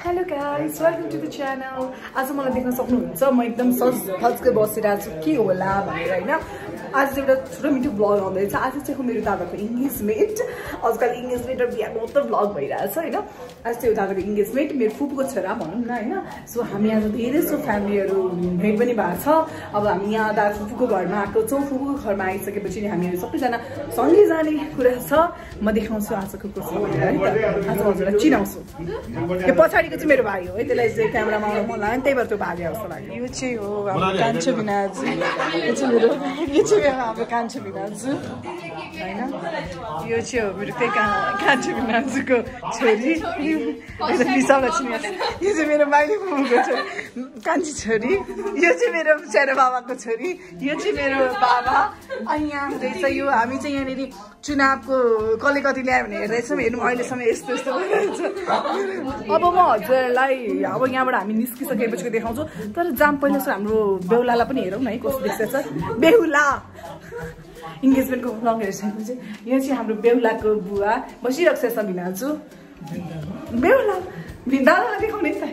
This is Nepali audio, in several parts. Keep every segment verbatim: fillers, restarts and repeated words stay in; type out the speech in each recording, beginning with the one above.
Hello guys, welcome to the channel. आज मलाई देख्न सक्नुहुन्छ म एकदम सज धजकै बसिरहेको छु के होला भनेर हैन। आज चाहिँ एउटा छोटो मिठो ब्लग आउँदैछ। आज चाहिँ मेरो दादाको इन्गेजमेन्ट। आजकल इन्गेजमेन्ट र बिहाको त ब्लग भइरहेछ हैन। आज चाहिँ दादाको इन्गेजमेन्ट मेरो फुपूको छोरा भनौँ न हैन। सो हामी आज धेरै सो फ्यामिलीहरु भेट पनि भएको छ। अब हामी यहाँ दादा फुपूको घरमा आएको छौँ। फुपूको घरमा आइसकेपछि हामीहरु सबैजना सँगै जाने कुरा छ। म देखाउँछु आजको कसो भनेर है त। आज हजुरलाई चिनाउँछु। यो पछाडिको चाहिँ मेरो भाइ हो है। त्यसलाई चाहिँ क्यामेरामा आउन मन लाग्यो त्यही भएर त्यो भागे जस्तो लाग्यो। यो चाहिँ हो हाम्रो कान्छो बिनाजु। यो चाहिँ मेरो यो चाहिँ मेरो हाम्रो कान्छो बिनाजु हैन। यो चाहिँ हो मेरो त्यही कान्छो बिनाजुको छोरी। यो बिसाउला छिने। यो चाहिँ मेरो माइली फुपूको छोरी कान्छी छोरी। यो चाहिँ मेरो सानो बाबाको छोरी। यो चाहिँ मेरो बाबा। अनि यहाँ हुँदैछ यो हामी चाहिँ यहाँनिर चुनावको कसले कति ल्यायो भने हेर्दैछौँ। हेर्नु अहिलेसम्म यस्तो यस्तो भइरहेछ। अब म हजुरलाई अब यहाँबाट हामी निस्किसकेपछि देखाउँछु। तर जाम पहिला चाहिँ हाम्रो बेहुलालाई पनि हेरौँ न है कस्तो देख्छ। बेहुला इन्गेजमेन्टको ब्लग हेरिसकेपछि यो चाहिँ हाम्रो बेहुलाको बुवा बसिरहेको छ बिनाजु। बेहुला दादालाई देखाउने त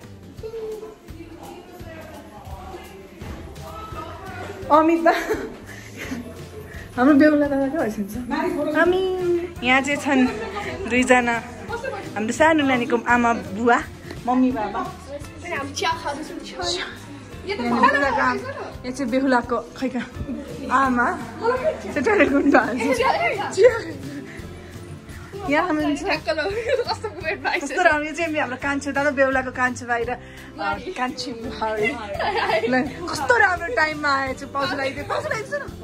अमिता हाम्रो बेहुला दादा के भइसक्छ। हामी यहाँ चाहिँ छन् दुईजना हाम्रो सानो नानीको आमा बुवा मम्मी बाबा। यहाँ चाहिँ बेहुलाको खै का आमा यहाँ हामी चाहिँ हाम्रो कान्छो दादा बेहुलाको कान्छो भाइ र कान्छी बुहारी कस्तो राम्रो टाइममा आएछ। पाउजु लगाइदियो पाउजु लगाइदिन्छ न।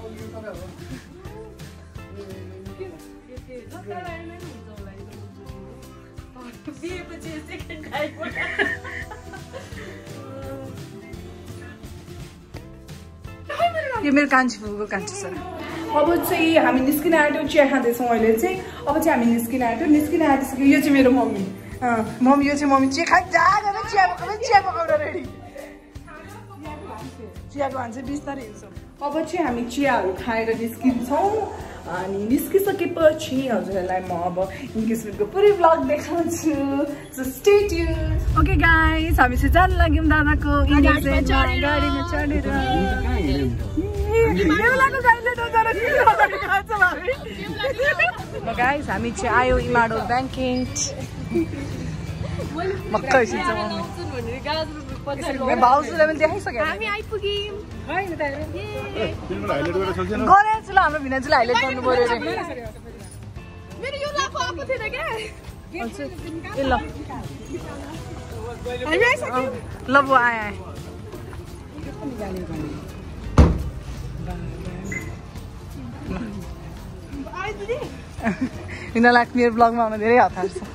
यो मेरो कान्छी फुपूको कान्छी छ। अब चाहिँ हामी निस्किन आँट्यौँ चिया खाँदैछौँ अहिले चाहिँ। अब चाहिँ हामी निस्किन आँट्यौँ निस्किन आँटिसक्यो। यो चाहिँ मेरो मम्मी मम्मी यो चाहिँ मम्मी चिया खा जाँदा चिया पकाउँदा चिया पकाउन रेडी। चियाको भान्से बिस्तारै हिँड्छौँ। अब चाहिँ हामी चियाहरू खाएर निस्किन्छौँ। अनि निस्किसकेपछि हजुरहरूलाई म अब इन्गेजमेन्टको पुरै ब्लग देखाउँछु। So stay tuned. Okay guys हामी चाहिँ जान लाग्यौँ दादाको इन्गेजमेन्टमा गाडीमा चढेर। गाइस हामी चाहिँ आयो इमाडो ब्याङ्केट मक्क आइसक्छ। भाउजूलाई पनि देखाइसक्यो हामी आइपुग्यौँ गरेछ ल। हाम्रो भिनाजुलाई हाइलाइट गर्नु पर्यो अरे। मेरो यो लाखो आएको थिएन क्या ए ल ल बुवा आए आए यिनीहरूलाई मेरो ब्लगमा आउन धेरै हतार छ।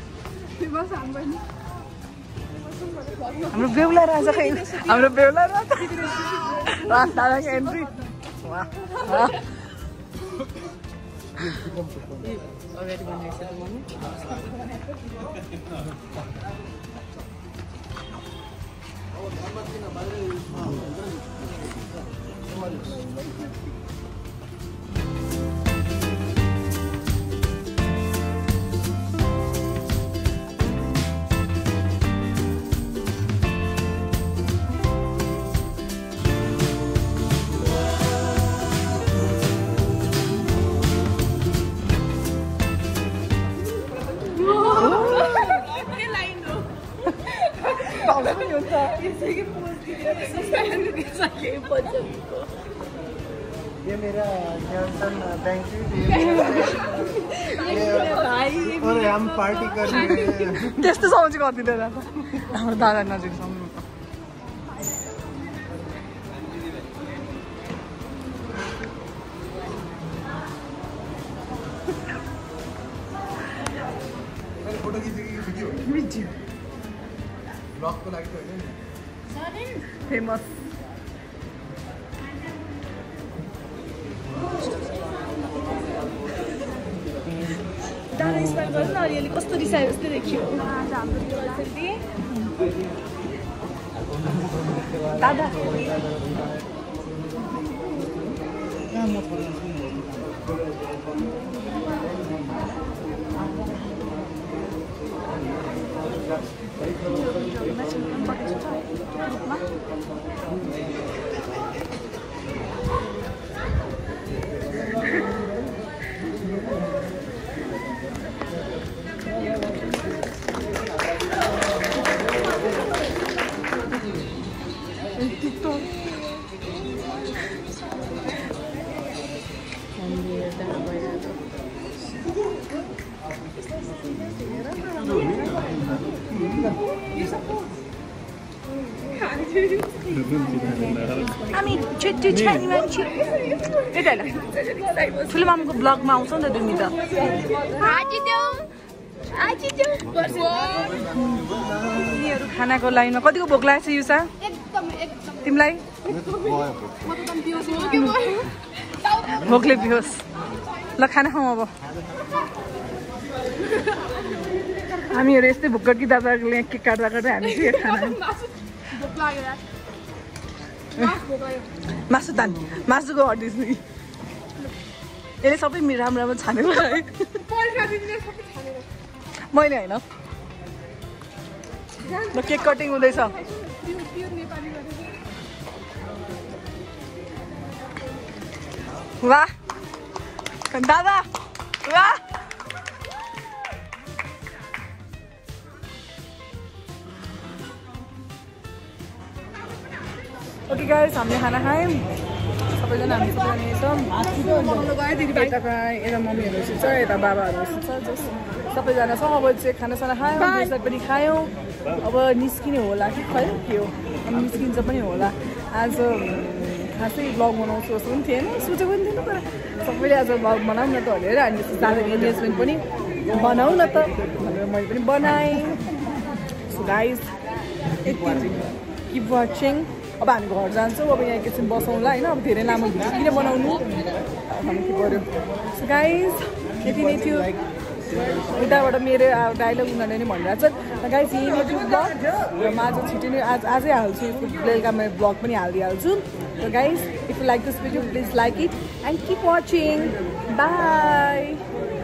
हाम्रो बेहुला राजा खै हाम्रो बेहुला राजा दादाको एन्ट्री ये मेरा जॉनसन बैंक और हम पार्टी कर रहे हैं। त्यस्तो समझ गरिदिँदैन हाम्रो दादा नजिकसम्म। फोटो खिचेको भिडियो भिडियो ब्लगको लागि त होइन फेमस। दादा स्माइल गर्नु न अलिअलि कस्तो रिसाए जस्तो देखियो दादा। हामी छिट्टी छानी मान्छे यता ल ठुलो मामुको ब्लगमा आउँछ नि त दुमी त यिनीहरू खानाको लाइनमा कतिको भोक लागेको छ युसा तिमीलाई भोकले पियोस् ल खाना खाउँ अब हामीहरू यस्तै भोक कि दादाले के काट्दा काट्दै हामी के खाना मासु तान मासुको हड्डिस नि यसले सबै राम्रो राम्रो छानेर मैले होइन ल केक कटिङ हुँदैछ वाह दादा वाह ओके गाइस हामीले खाना खायौँ सबैजना हामी सबैजना यता यता मम्मीहरू सुत्छ यता बाबाहरू सुत्छ जस सबैजना अब चाहिँ खानासाना खायौँ डेजर्ट पनि खायौँ अब निस्किने होला कि खै के हो अब निस्किन्छ पनि होला आज खासै ब्लग बनाउँछु जस्तो पनि थिएन सोचेको पनि थिएन तर सबैले आज ब्लग बनाऊँ न त भनेर हामी दादाको इन्गेजमेन्ट पनि बनाऊ न त भनेर मैले पनि बनाएँ सो गाइस यति किप वाचिङ अब हामी घर जान्छौँ अब यहाँ एकैछिन बसौँला होइन अब धेरै लामो भिडियो किन बनाउनु भन्नु के पऱ्यो सो गाइस यति नै थियो उताबाट मेरो डाइलग उनीहरूले नै भनिरहेको छ गाइस यही मेरो ब्लग र म आज छिटो नै आज आजै हाल्छु बेलुका म ब्लग पनि हालिदिइहाल्छु र guys if you like this video please like it and keep watching by